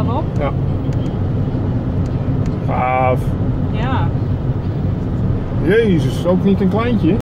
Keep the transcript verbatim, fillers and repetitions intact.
op. Ja. Gaaf. Ja. Jezus, ook niet een kleintje.